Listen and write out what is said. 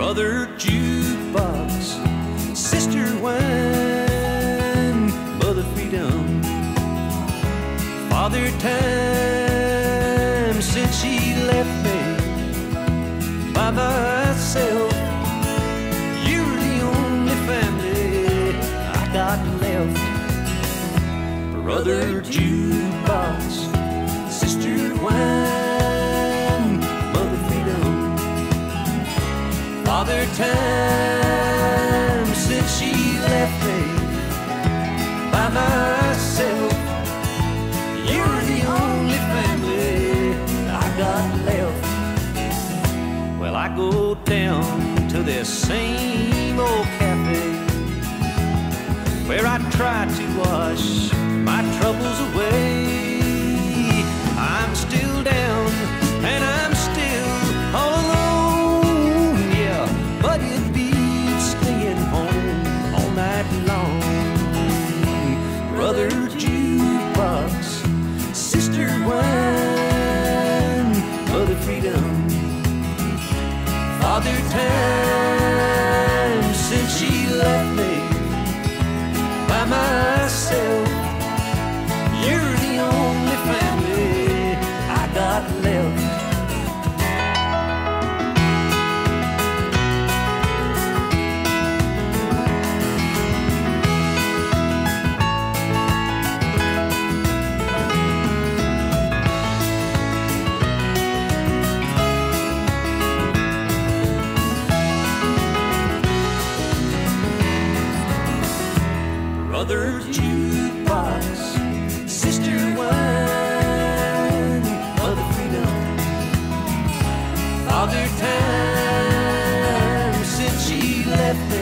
Brother Jukebox, Sister Wine, Mother Freedom, Father Time, since she left me by myself. You're the only family I got left. Brother Jukebox, Sister Wine, Mother Freedom, Father Time, since she left me by myself. You're the only family I got left. Well, I go down to this same old cafe where I try to wash my troubles away. I'm still down and I'm still all alone, yeah, but it beats staying home all night long. Brother Jukebox, Sister Wine, Mother Freedom, Father Time, since she left me by myself. You're the only family I got left. Brother Jukebox, Sister Wine, Mother Freedom, Father Time, since she left me